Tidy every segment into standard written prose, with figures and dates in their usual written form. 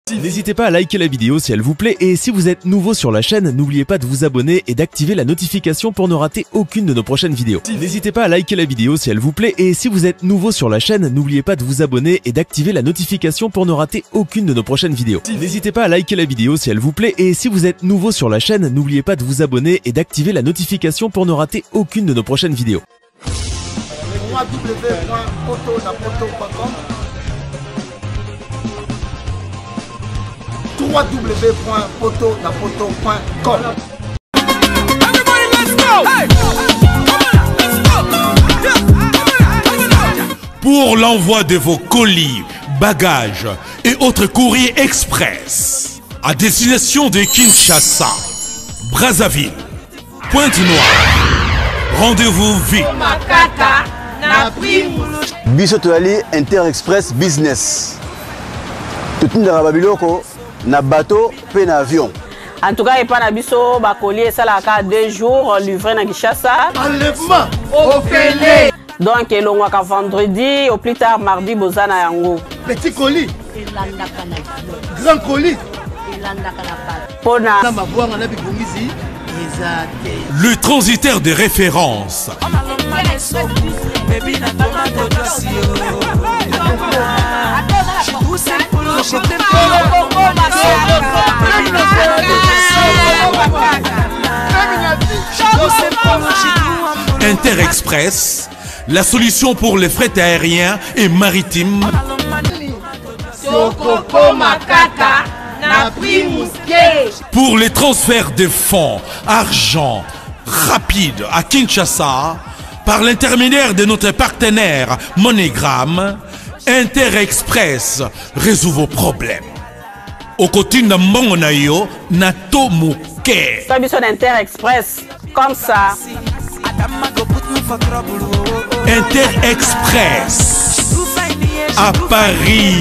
N'hésitez pas à liker la vidéo si elle vous plaît et si vous êtes nouveau sur la chaîne, n'oubliez pas de vous abonner et d'activer la notification pour ne rater aucune de nos prochaines vidéos. N'hésitez pas à liker la vidéo si elle vous plaît et si vous êtes nouveau sur la chaîne, n'oubliez pas de vous abonner et d'activer la notification pour ne rater aucune de nos prochaines vidéos. N'hésitez pas à liker la vidéo si elle vous plaît et si vous êtes nouveau sur la chaîne, n'oubliez pas de vous abonner et d'activer la notification pour ne rater aucune de nos prochaines vidéos. www.potonapoto.com. Pour l'envoi de vos colis, bagages et autres courriers express à destination de Kinshasa, Brazzaville, Pointe-Noire, rendez-vous vite. Biso toali Inter-Express Business. Tout le monde na bateau pe na avion. En tout cas, il n'y a pas de colis, ça a 2 jours livré à Kinshasa. Enlèvement au Félé. Donc, il y a vendredi, au plus tard mardi, Bozana Yango. Petit colis, grand colis. Le transitaire de référence. Inter-Express, la solution pour les frais aériens et maritimes. Pour les transferts de fonds, argent rapide à Kinshasa, par l'intermédiaire de notre partenaire MoneyGram, Inter-Express résout vos problèmes. Au côté de Mbongonayo, Nato Mouké. Inter-Express, comme ça. Inter-Express à Paris.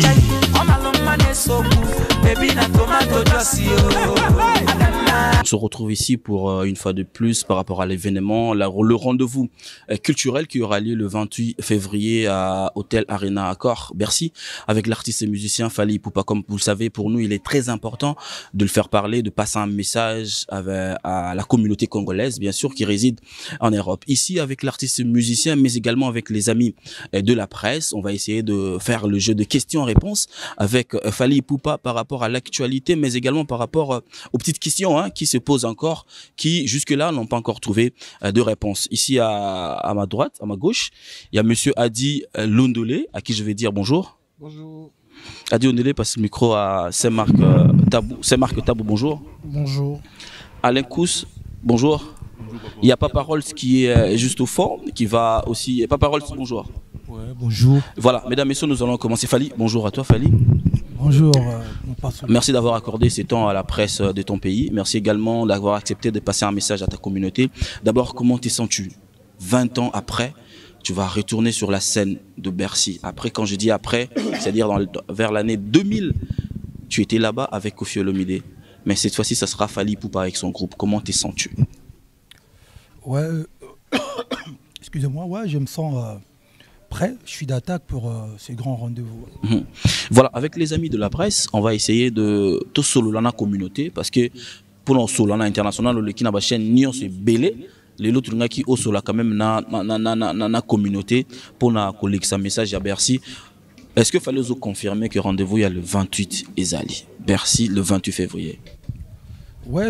On se retrouve ici pour une fois de plus par rapport à l'événement, le rendez-vous culturel qui aura lieu le 28 février à Hôtel Arena Accor, Bercy, avec l'artiste et musicien Fally Ipupa. Comme vous le savez, pour nous, il est très important de le faire parler, de passer un message à la communauté congolaise, bien sûr, qui réside en Europe. Ici, avec l'artiste et musicien, mais également avec les amis de la presse, on va essayer de faire le jeu de questions-réponses avec Fally Ipupa par rapport à l'actualité, mais également par rapport aux petites questions qui se posent encore, qui jusque-là n'ont pas encore trouvé de réponse. Ici à ma droite, à ma gauche, il y a monsieur Adi Londolé, à qui je vais dire bonjour. Bonjour. Adi Londolé passe le micro à Saint-Marc Tabou. Saint-Marc Tabou, bonjour. Bonjour. Alain Kous, bonjour. Il y a Papa Rolls qui est juste au fond, qui va aussi... Papa Rolls, bonjour. Ouais, bonjour. Voilà, mesdames, messieurs, nous allons commencer. Fally, bonjour à toi, Fally. Bonjour. Merci d'avoir accordé ces temps à la presse de ton pays. Merci également d'avoir accepté de passer un message à ta communauté. D'abord, comment te sens-tu 20 ans après, tu vas retourner sur la scène de Bercy. Après, quand je dis après, c'est-à-dire vers l'année 2000, tu étais là-bas avec Koffi Olomide. Mais cette fois-ci, ça sera Fally Ipupa avec son groupe. Comment te sens-tu? Ouais, excusez-moi, ouais, je me sens... prêt, je suis d'attaque pour ces grands rendez-vous. Voilà, avec les amis de la presse, on va essayer de tout solo la communauté parce que pour nos solo international, le qui n'a pas chaîne ni on se belé, les autres qui au solo quand même na communauté pour na collecter sa message à Bercy. Est-ce que fallait vous confirmer que rendez-vous il y a le 28 Ezali, Bercy le 28 février? Ouais,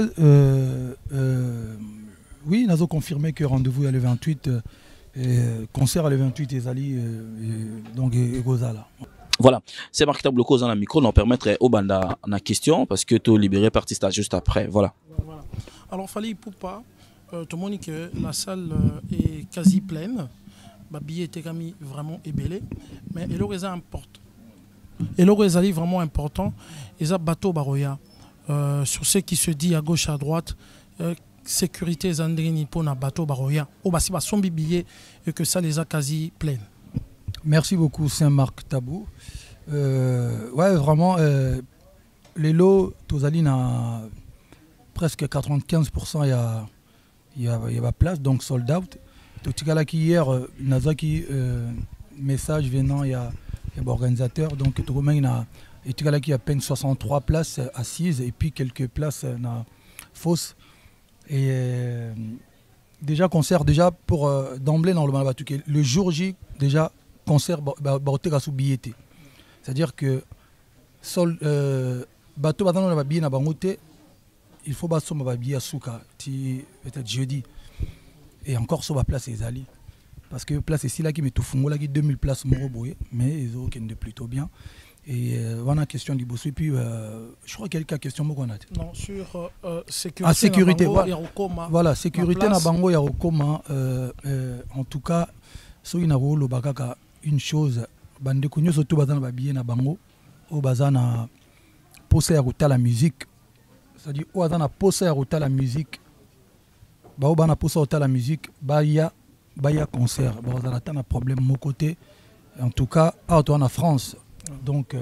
oui, nous avons confirmé que rendez-vous il y a le 28. Concert à le 28 Ezali donc Gozala. Voilà, c'est Marc Tabou dans le micro, nous permettre au banda la question parce que tu libéré partiste juste après. Voilà. Alors Fally Ipupa, tout le monde dit que la salle est quasi pleine. Le billet était vraiment ébélé, mais il aurait important. Il aurait vraiment important. Il y a bateau baroya sur ce qui se dit à gauche à droite. Sécurité zandrini pour na bateau baroya au basi ba son billet et que ça les a quasi pleines. Merci beaucoup Saint-Marc Tabou. Ouais vraiment les lots Tozali a presque 95% il y a place donc sold out. Tout cas qui hier Nazaki message venant il y a l'organisateur donc tout le monde a Et tu as qui à peine 63 places assises et puis quelques places fausses. Et déjà concert déjà pour d'emblée dans le Malabatuke. Le jour J déjà concert baoteka sous billetté. C'est-à-dire que sol bateau battant dans la billet na bangote, il faut battre ma billet à souka peut-être jeudi. Et encore sur la place Ezali. Parce que place ici là qui met tout fungo là qui 2000 places moroboué mais ils ont de plutôt bien. Et voilà la question du boss. Et puis je crois qu'il y a quelques questions beaucoup. Non, sur sécurité. Ah, sécurité, voilà, sécurité na bango ya Rokoma. En tout cas, so ina rolo bakaka une chose bande kunyo surtout bazana babiye na bango au bazana posa ya ruta la musique. C'est-à-dire au bazana posa ya ruta la musique. Ba au bana posa ruta la musique, baya concert. Ba bazana tana problème mon côté. En tout cas, en France. Donc,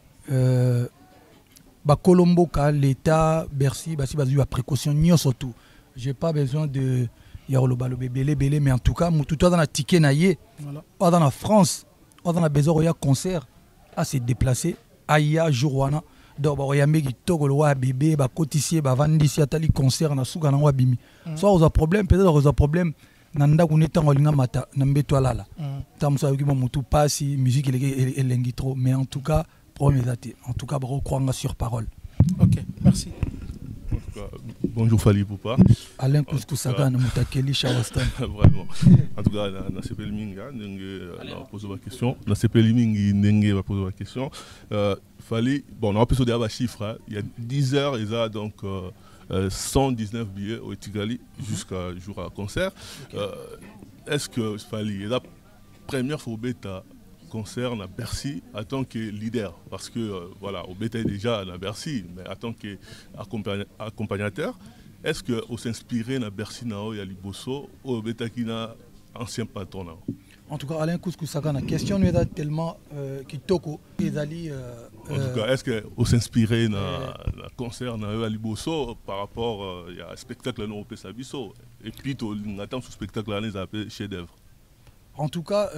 Colombo, l'État, Bercy, Bassi, Bassi, a précaution, surtout. Je n'ai pas besoin de belé, mais en tout cas, tout dans la ticket naïe, dans la France, dans la besoin de concert, à se déplacer, aïe, Jouana, donc il y a des gens bébé, des cotissiers, des vendis, des concerts, des souks, des bimi. Soit on a un problème, peut-être on a un problème. Nanda kuneta ngolinga mata nambeto alala tamso ayuki mutu pasi musique elengi trop mais en tout cas premier date en tout cas bro croanga sur parole. OK, merci. Bonjour Fali Poupa. Alain Kouskou-Saga na mutakeli Shawastan. Vraiment. En tout cas na CPL Minga ndenge na poser ma question. Na CPL Mingi ndenge va poser ma question. Fali bon on a posé des chiffres, il y a 10 heures ils a donc 119 billets au Tigali jusqu'à jour à concert. Est-ce que Fali est la première fois au bêta concert à Bercy en tant que leader? Parce que voilà, au bêta déjà à Bercy, mais en tant qu'accompagnateur, est-ce que vous s'inspirez à Bercy nao ya Liboso au bêta qui n'a ancien patron? En tout cas, Alain Kouskou-Saga, la question est tellement kitoko. En tout cas, est-ce que vous s'inspirez dans le concert à Liboso par rapport à un spectacle au Pesabiso? Et puis, on attend ce spectacle là, on appelle chef-d'œuvre. En tout cas,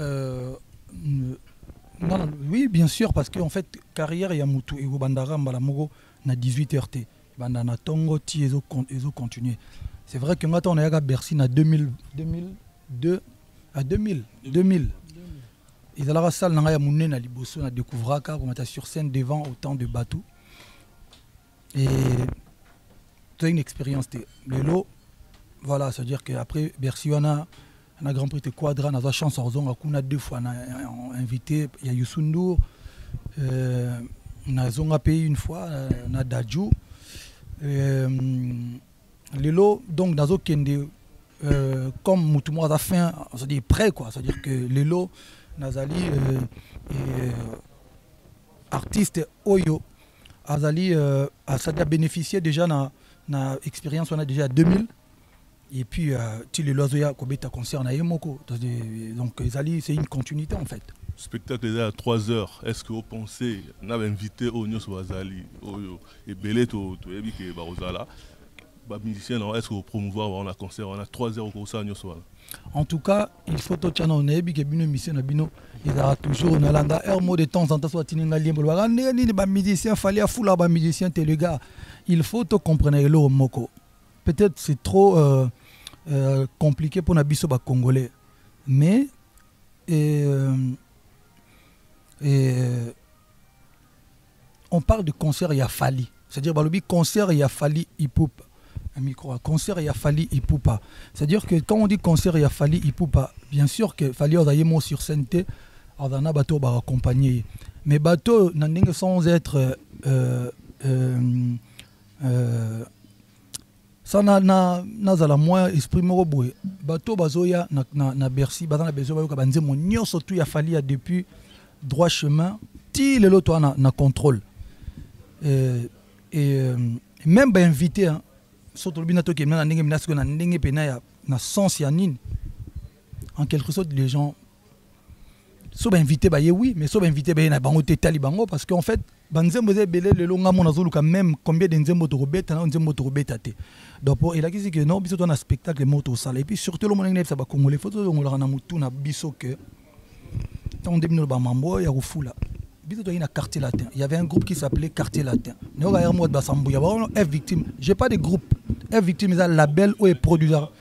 non, oui, bien sûr, parce qu'en fait, carrière, il y a Moutou et Bandara, Mbalamogo, na 18 RT. Bandana Tongo, Ti, ils ont continué. C'est vrai que maintenant, on est à Bercy, na 2002. À 2000. Ils allaient à la salle, ils allaient Liboso, ils découvraient qu'on était sur scène devant autant de bateaux. Et c'est une expérience. Le lot, voilà, c'est-à-dire qu'après Bercy, on a un Grand Prix de Quadra, on a la chance, on a 2 fois invité, il y a Youssou N'Dour, on a Zonga Pays une fois, on a Dadju. Le lot, donc, dans le comme Moutoumou a fin, c'est-à-dire prêt quoi, c'est-à-dire que Lelo, Nazali, artiste Oyo, Azali a bénéficié déjà de l'expérience, on a déjà 2000, et puis Tili Lozoya, Kobeta concert na Yemoko, donc Azali c'est une continuité en fait. Le spectacle est à 3 heures, est-ce que vous pensez, on a invité Onyo Azali, Oyo, et Beleto, Toyebi, Barozala? Musicien, est-ce que vous promouvoir on a concert, on a 3 heures au concert. En tout cas, il faut que on ait que bino musicien bino il a toujours on a landa un mot de temps en temps soit tinga liembo ni ba musicien fallait fouler ba musicien te le gars il faut te comprendre le moko peut-être c'est trop compliqué pour nabiso ba congolais mais on parle de concert il y a Fali c'est-à-dire balobi concert il y a Fali hip-hop micro concert il y a Fali Ipupa. C'est-à-dire que quand on dit concert il y a Fali Ipupa, bien sûr que Fali Odaïmo sur scène Adana bateau va accompagner. Mais bateau n'en sans être ça n'a la moins exprimé au bout. Bateau bazoya na Bercy, bazana besoin ka banze mon nyo surtout il y a Fali depuis droit chemin ti le lot na contrôle. Et même ba invité hein, surtout le binato qui est na ndenge pena ya na sens ya nini en quelque sorte les gens so ba invité ba oui mais so ba invité ba na bango tetali bango parce qu'en fait banzembo ze belé le longa mona zoluka même combien de nzembo to robeta na nzembo to robeta te donc il a dit que non biso to na spectacle moto sala et puis surtout le monde ça ba congolais photo ngolaka na mutu na biso que tant debino ba mambo ya rufula Quartier Latin. Il y avait un groupe qui s'appelait Quartier Latin. F Victime. J'ai pas de groupe. F Victime est un label où est producteur.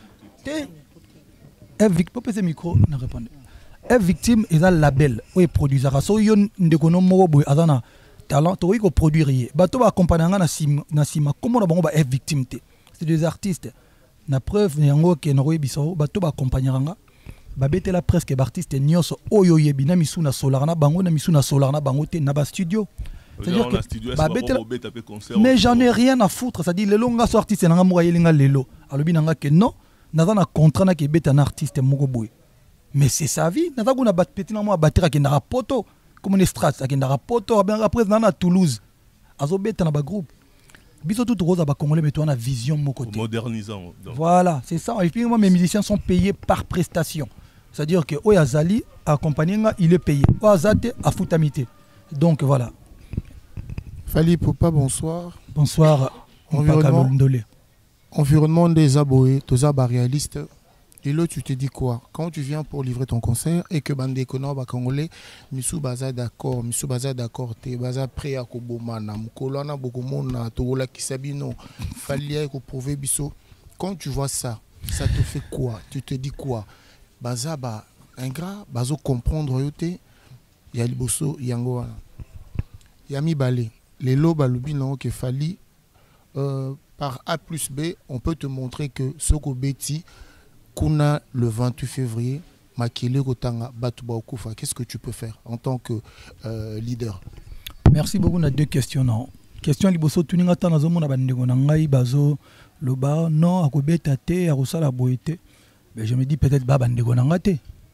F Victime, pas micro, ne répondez. F Victime est un label où est producteur. So yon ndekono mobo azana talent to ko produire. Bato ba accompagner na sima comment on ba F Victime te. C'est des artistes. Na preuve yango ke no biso bato ba accompagner nga. Babete la presque artiste nyonso oyo yebi na misu na solar na bango na misu na solar na bango te na ba studio. C'est-à-dire que mais j'en ai rien à foutre, c'est-à-dire les longs artistes na nga yelinga lelo. Alobi nanga ke non, naza na contrat na ke beta na artiste moko boy. Mais c'est sa vie, naza kuna bat petit na mo batera ke na poto comme une strat ke na poto après na Toulouse. Azo beta na ba groupe. Biso tout rose ba congolais mais toi na vision moko te. Modernisant. Donc. Voilà, c'est ça. Et puis moi mes musiciens sont payés par prestation. C'est-à-dire que Oyazali accompagné, il est payé. Oyazate a foutamité. Donc voilà. Fali Poupa, bonsoir. Bonsoir. Environnement des aboés, tous les réalistes. Et là, tu te dis quoi? Quand tu viens pour livrer ton concert et que Bande Kono ba Congolais, Missou Baza d'accord, t'es Baza prêt à Kobomana, Mkolana Bogomona, Togola Kisabino, Fali ko prouver biso. Quand tu vois ça, ça te fait quoi? Tu te dis quoi? Baza ba ingrat bazo comprendre yote ya liboso yango wana yami balé les loba lubi non que Fali par A plus B on peut te montrer que soko beti kuna le 28 février makele kotanga batu ba okufa. Qu'est-ce que tu peux faire en tant que leader? Merci beaucoup. On a deux questions. Non question liboso tuninga tana zo mona bandeko na ngai bazo loba non akobeta te akosala boete. Mais je me dis peut-être Baba Ndegonangate.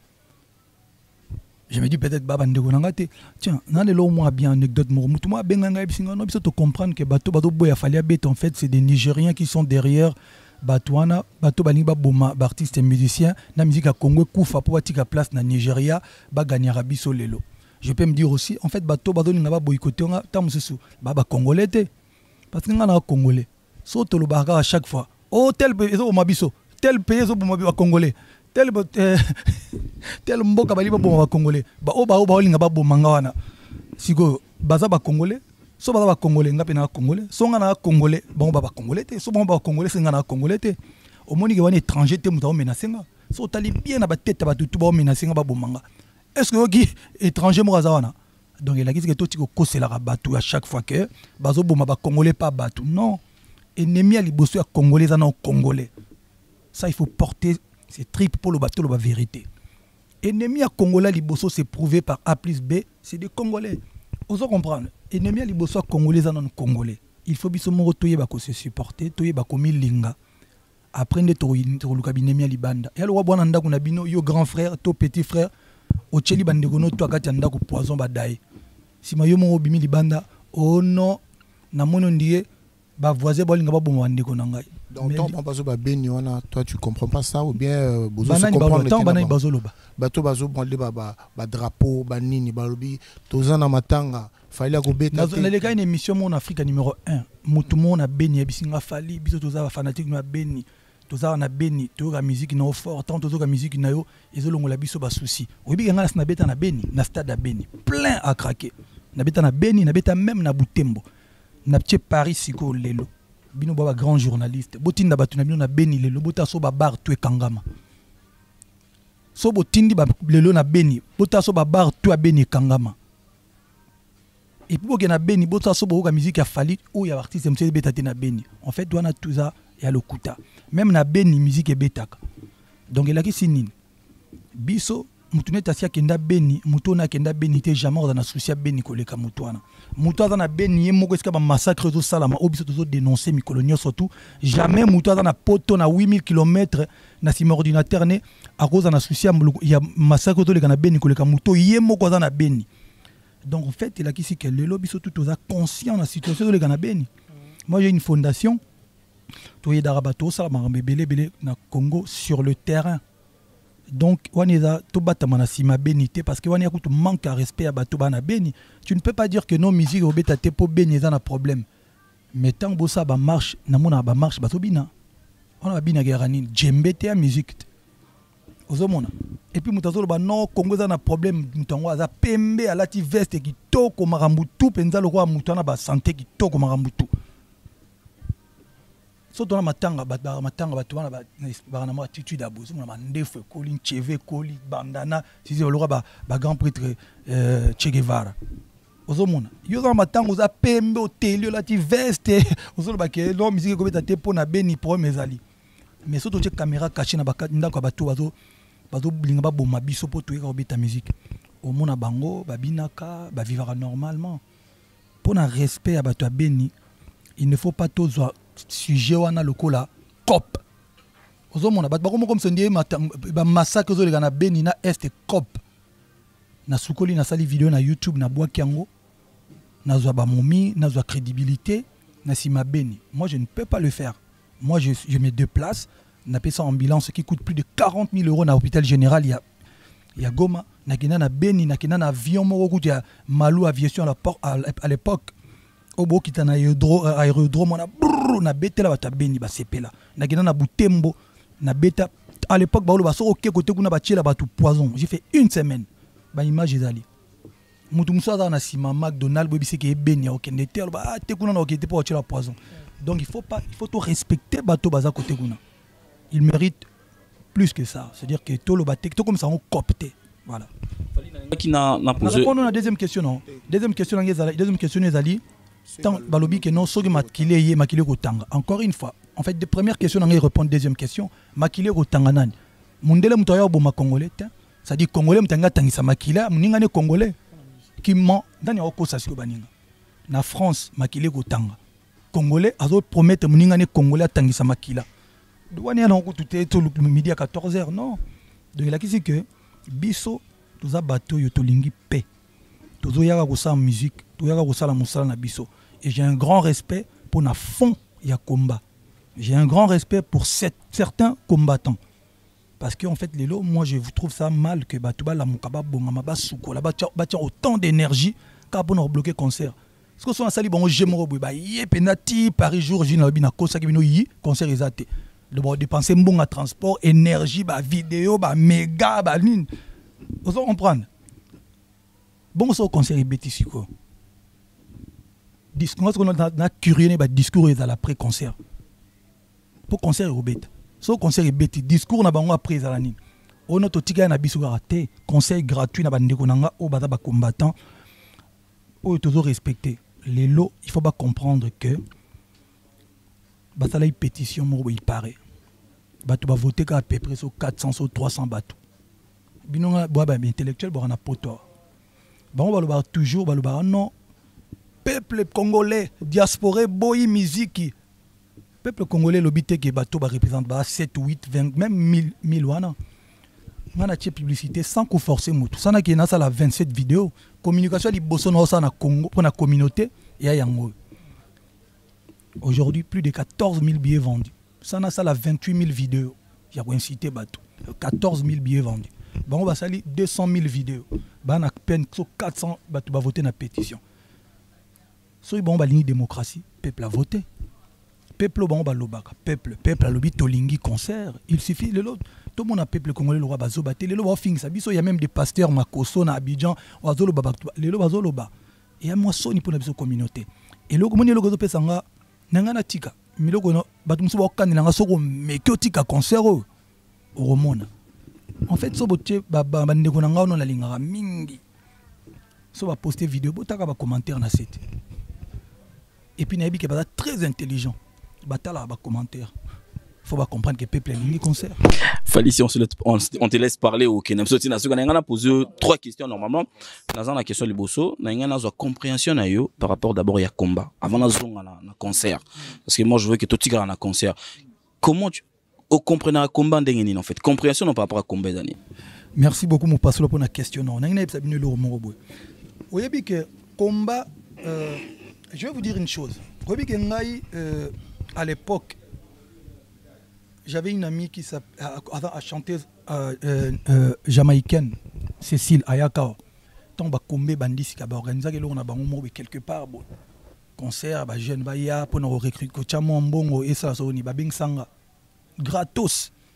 Je me dis peut-être Baba Ndegonangate. Tiens, dans les lots, moi, bien anecdote, moi, Benganga, il faut comprendre que Bato Boya Faliabet, en fait, c'est des Nigériens qui sont derrière Batouana, Bato Baniba Boma, artiste et musicien, la musique à Congo, Koufa, pour la place dans Nigeria, Bagani Arabi Solelo. Je peux me dire aussi, en fait, Bato Bado n'a pas boycotté, Baba Congolais, parce qu'il y a un Congolais. Saute le baga à chaque fois. Oh, tel pays, oh, Mabiso. Tel pays au Congolais, tel mboka baliba bon Congolais, ba linga ba bomanga wana. Siko baza ba Congolais, so baza ba Congolais ngape na Congolais, so nga na Congolais, bon ba Congolais te, so bon ba Congolais singa na Congolais te. Au moni ke wana étranger te muta menacenga. So tali bien na ba tête ba tutu ba menacenga ba bomanga. Est-ce que qui étranger mo wana? Donc il a dit que tout tiko kosela ka batu à chaque fois que bazo boma ba Congolais pas batu. Non. Ennemi à liboso ya Congolais za na Congolais. Ça, il faut porter ces tripes pour le bateau, la vérité. Ennemi à Congolais Liboso, c'est prouvé par A plus B, c'est des Congolais. Vous comprenez? Ennemi à Liboso, Congolais, non Congolais. Il faut bien se supporter, toye bakomi linga. Après, on est ennemi à Libanda. Et alors, on a yo grand frère, to petit frère, au Tcheli Bandegono, to akati anda ko poison badaye. Si ma yo mo bimi Libanda, oh non, na mono ndiye, ba voisin bolinga ba bomo andeko na ngai. Donc, toi, tu comprends pas ça ou bien vous comprendre bato bazo brandé ba drapeau ba nini ba lobi tozana matanga fali akobeta dans les cas une émission mon Afrique numéro 1 mutu mona beni bisinga fali biso toza fanatique na beni toza na beni to la musique na fort tant tozo la musique na yo ezolongola biso ba souci obi ngana na beta na beni na stade à beni plein à craquer na beta na beni na beta même na Butembo na petit Paris siko lelo bino baba grand journaliste botinda batu na bino na beni lelo bota so ba bar to kangama so botindi ba lelo na beni bota so ba bar to beni kangama et puis boke na beni bota so boka musique ya Fali ou ya artiste mse beta te na beni en fait doit na tout ça ya lokuta même na beni musique e betaka donc elaki sinine biso mutune tasia kenda beni mutona kenda beni te jamais dans souci ya beni koleka mutwana mutu na beni yemoko eska ba massacre to salama obiso to dénoncer mikolonio surtout jamais mutu na poto na 8000 km na sima ordinateur ne à cause na souci ya massacre to leka na beni koleka mutu yemoko na beni. Donc en fait il a qu'ici que le lobby surtout tous conscient de la situation de leka na beni. Moi j'ai une fondation to yedarabato salama belé na Congo sur le terrain. Donc, on tout batamana sima bénité parce que on a tout manque à respect à bateau bana béni. Tu ne peux pas dire que nos musiques au beta te po béni ça un problème. Mais tant que ça ba marche, na mona ba marche bateau bina. On a bina guerani djembe te musique. ozomona et puis mutazo ba non Congo za na problème mutango aza pembe alati veste kitoko makambutu penza lo kwa mutana ba santé kitoko makambutu so tona matanga batu wana ba na ma attitude abuzu na ndefu koli cheve koli bandana sisi lo ba grand prêtre Che Guevara ozomona yo za matanga uza pembe hôtel lati veste ozolo ba ke no musique ko beta te pona beni pro mezali mais so to che caméra cachée na ba ndako batu bazo blinga ba boma biso po to ka musique au mona bango babinaka ba vivra normalement pour un respect à bato beni il ne faut pas tous sujet wana lokola cop ozomona bato bako comme sondie ba massacre zo le na beni na est cop na sukoli na sali vidéo na YouTube na bwa kiango na zo ba momi na zo crédibilité na sima beni moi je ne peux pas le faire moi je me déplace na pesa ambulance qui coûte plus de 40 000 € na hôpital général il y a Goma na kina na beni na kina na avion moko kuti ya Malou aviation à l'époque obo kita na aérodrome na betela bata beni ba sepela na kina na Butembo na beta à l'époque ba so OK côté kuna ba tiela batu poison j'ai fait une semaine ba image ezali mutu musaza na sima McDonald's bobi c'est que beni OK ndete ba te kuna na OK te pour tiela poison donc il faut tout respecter bato baza côté kuna il mérite plus que ça. C'est-à-dire que tout le batek, tout comme ça, on copte. Voilà. Qui n'a posé. On a la deuxième question, non. Deuxième question, Ezali. Tant balobi que non, sogi makile ye makile kotanga. Encore une fois, en fait, des premières questions, on répond deuxième question. Makile kotanga nani. Mundele mutoya bo ma congolais. C'est-à-dire congolais mutanga tangisa makila, muninga ne congolais. Qui ment dans ya oko sasiko baninga. Na France, makile kotanga. Congolais azo promettre muninga ne congolais tangisa makila. Douane ya nango tout le midi à 14h non. Donc il a dit que biso tous bateau yo tolingi paix. Tozo yaka ko sa musique, to yaka ko sala musala na biso. Et j'ai un grand respect pour na fond ya combat. J'ai un grand respect pour certains combattants. Parce que en fait les lots, moi je vous trouve ça mal que bato ba la mukaba bongama ba suko la ba autant d'énergie car pour nous bloquer concert. Parce que so na sali bon jemoro boy ba yé penati Paris jour jina bina kosa ki bino yi concert ezate. De dépenser bon à transport, énergie, bah vidéo, bah méga, bah ligne. Vous comprenez? Bon, ça au concert est bêtise quoi. Discours, on a curieux, bah discours est à l'après concert. Pour concert est bête. So concert est bêtise. Discours n'a pas après à la ligne. On a tout tigé na bisu raté. Conseil gratuit na bande konanga au bata ba combattant. Oh toujours respecté. Les lots, il faut pas comprendre que bah ça là une pétition moi il paraît. Bato va voter à peu près sur 400 ou 300 bateaux. Binonga bois ba intellectuel bo na poto. Ba on va toujours ba le non peuple congolais diaspora boy musique. Peuple congolais lobité que bateau ba représente ba 7 8 20 même 1000 wana. Ngana tie publicité sans qu'on forcer mutu. Ça na ki na ça la 27 vidéos. Communication li bosso na ça na Congo pour la communauté et ya yango. Aujourd'hui, plus de 14 000 billets vendus. Ça n'a ça la 28 000 vidéos. Il y a incité bateau. 14 000 billets vendus. Bon, on va salir 200 000 vidéos. Bah, on a peine 400 bateaux va voter dans la pétition. So, bon, on va ligne démocratie. Peuple a voté. Peuple, bon, on va l'obaka. Peuple a lobby tolingi concert. Il suffit de l'autre. Tout le monde a peuple congolais, le roi bazobaté. Le roi fin ça. Il y a même des pasteurs Makoso, na Abidjan. Le roi bazoloba. Et à moi, soni pour la communauté. Et le communauté, le gozo pesanga. Nangana tika miloko no batumso ba kanila nga soko mekyo tika concert o romona en fait so botie ba ndeko na nga no la linga mingi so ba poster vidéo botaka ba commentaire na site et puis na yebi ke ba très intelligent batala ba commentaire faut pas comprendre que peuple lingi concert. Fali, si on te laisse parler au Kenya. On a posé 3 questions normalement. Dans la question du bosso, on a une compréhension par rapport d'abord à combat. Avant la zone à concert. Parce que moi je veux que tout le monde ait un concert. Comment tu comprends un combat en fait? Compréhension par rapport à combat d'année. Merci beaucoup mon pasteur pour la question. On a une épisode de l'euro. Vous voyez que combat, je vais vous dire une chose. Vous voyez que à l'époque, j'avais une amie qui a chanté jamaïcaine, Cécile Ayakao. Tant que combat bandit qui a organisé quelque part concert, jeune baya pour nous recruter, et ça, gratos.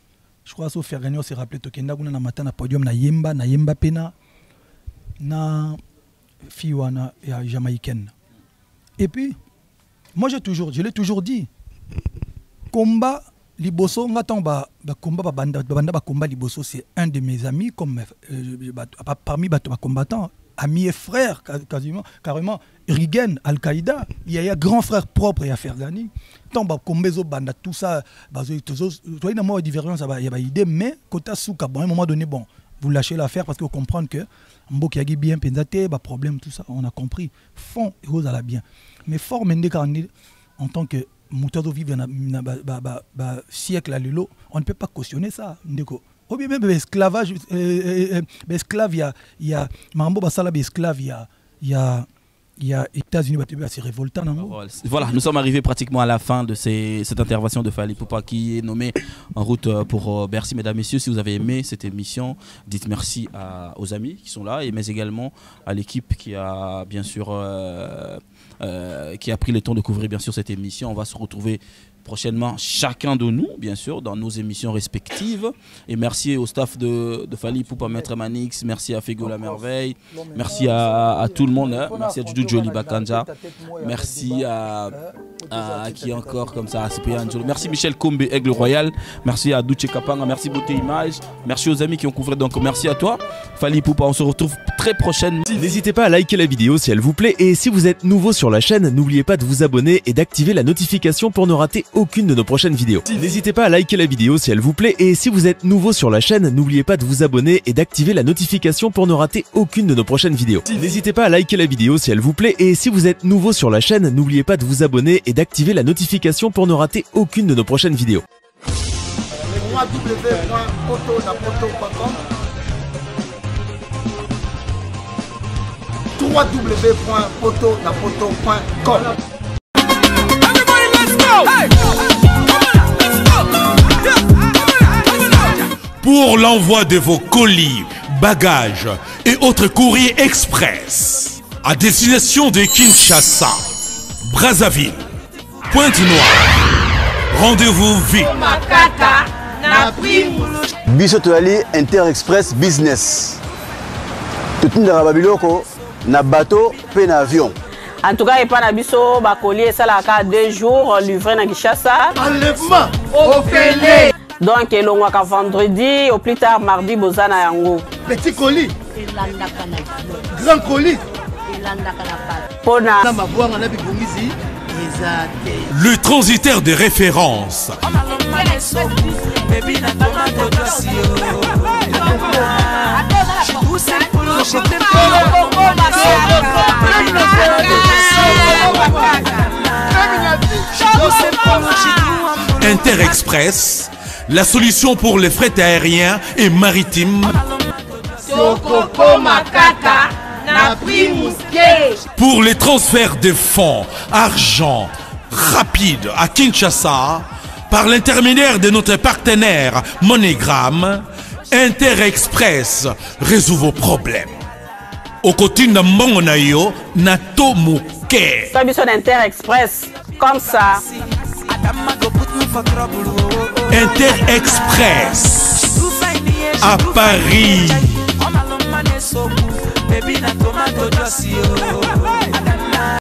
je crois que Ferragno s'est rappelé Tokenda na matin na podium na Yemba pena na Fiwana et jamaïcaine. Et puis moi je l'ai toujours dit, combat liboso ngaton ba combat banda combat liboso, c'est un de mes amis comme parmi les combattants, amis et frères quasiment carrément. Rigen Al-Qaïda, il y a grand frère propre et à Fergani. Tant que Kombezo banda tout ça, toi il y a divergence, il y a idée, mais côté souka, bon à un moment donné, bon, vous lâchez l'affaire parce que vous comprenez que Mbo qui a bien pensé, problème tout ça, on a compris. Fond et rose à la bien. Mais fort en tant que Moutazo vive dans siècle à l'élo, on ne peut pas cautionner ça. Ou bien même esclavage, esclave, il y a Mambo Basala, esclave, il y a États-Unis, c'est révoltant. Voilà, nous sommes arrivés pratiquement à la fin de cette intervention de Fally Ipupa qui est nommé en route pour Bercy. Mesdames, Messieurs, si vous avez aimé cette émission, dites merci aux amis qui sont là, mais également à l'équipe qui a bien sûr qui a pris le temps de couvrir bien sûr cette émission. On va se retrouver prochainement chacun de nous, bien sûr, dans nos émissions respectives. Et merci au staff de Fally Ipupa, Maître Manix, merci à Fego La Merveille, merci à tout le monde, hein. Merci à Judu Joli Bakanja, merci à qui encore comme ça, merci Michel Kombe, Aigle Royal, merci à Douche Kapanga, merci Beauté Image, merci aux amis qui ont couvert, donc merci à toi Fally Ipupa, on se retrouve très prochainement. N'hésitez pas à liker la vidéo si elle vous plaît, et si vous êtes nouveau sur la chaîne, n'oubliez pas de vous abonner et d'activer la notification pour ne rater aucune de nos prochaines vidéos. N'hésitez pas à liker la vidéo si elle vous plaît, et si vous êtes nouveau sur la chaîne, n'oubliez pas de vous abonner et d'activer la notification pour ne rater aucune de nos prochaines vidéos. N'hésitez pas à liker la vidéo si elle vous plaît, et si vous êtes nouveau sur la chaîne, n'oubliez pas de vous abonner et d'activer la notification pour ne rater aucune de nos prochaines vidéos. www.potonapoto.com. Pour l'envoi de vos colis, bagages et autres courriers express à destination de Kinshasa, Brazzaville, Pointe-Noire, rendez-vous vite. Biso toali Inter-Express Business. Tout le monde na bateau pe na avion. En tout cas, il n'y a pas de bakoli, ça a 2 jours livré à Kinshasa. Enlèvement au Félé. Donc, il y a vendredi, au plus tard mardi, Bozana Yango. Petit colis. Grand colis. Le transitaire de référence. Inter-Express, la solution pour les frais aériens et maritimes. Pour les transferts de fonds, argent rapide à Kinshasa, par l'intermédiaire de notre partenaire MoneyGram, Inter-Express résout vos problèmes. Au côté de Mongonayo, Nato Mouké. Inter-Express, comme ça. Inter-Express à Paris.